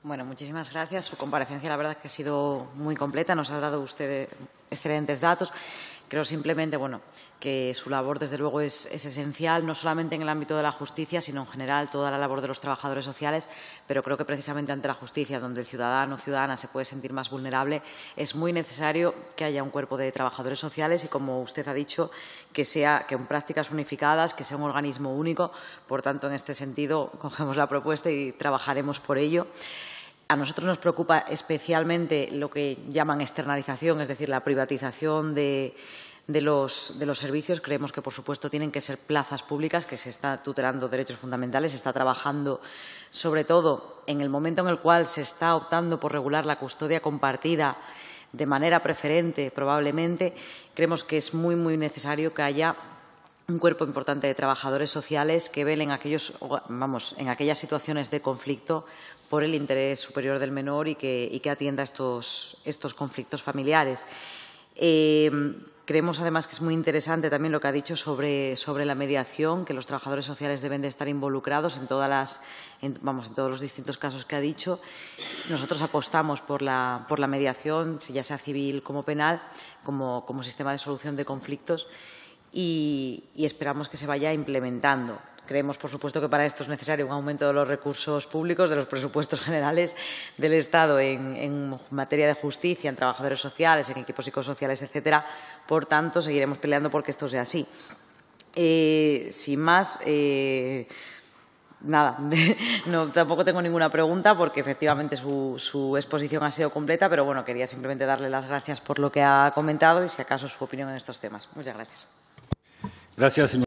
Bueno, muchísimas gracias. Su comparecencia, la verdad, que ha sido muy completa. Nos ha dado usted excelentes datos. Creo simplemente, que su labor, desde luego, es esencial, no solamente en el ámbito de la justicia, sino en general toda la labor de los trabajadores sociales. Pero creo que precisamente ante la justicia, donde el ciudadano o ciudadana se puede sentir más vulnerable, es muy necesario que haya un cuerpo de trabajadores sociales y, como usted ha dicho, que en prácticas unificadas, que sea un organismo único. Por tanto, en este sentido, cogemos la propuesta y trabajaremos por ello. A nosotros nos preocupa especialmente lo que llaman externalización, es decir, la privatización de los servicios. Creemos que, por supuesto, tienen que ser plazas públicas, que se está tutelando derechos fundamentales. Se está trabajando, sobre todo, en el momento en el cual se está optando por regular la custodia compartida de manera preferente, probablemente. Creemos que es muy, muy necesario que haya un cuerpo importante de trabajadores sociales que velen en aquellas situaciones de conflicto por el interés superior del menor y que atienda estos conflictos familiares. Creemos, además, que es muy interesante también lo que ha dicho sobre la mediación, que los trabajadores sociales deben de estar involucrados en todos los distintos casos que ha dicho. Nosotros apostamos por la mediación, ya sea civil como penal, como sistema de solución de conflictos y esperamos que se vaya implementando. Creemos, por supuesto, que para esto es necesario un aumento de los recursos públicos, de los presupuestos generales del Estado en materia de justicia, en trabajadores sociales, en equipos psicosociales, etcétera. Por tanto, seguiremos peleando porque esto sea así. Sin más, nada, tampoco tengo ninguna pregunta porque efectivamente su exposición ha sido completa, pero quería simplemente darle las gracias por lo que ha comentado y, si acaso, su opinión en estos temas. Muchas gracias. Gracias, señor.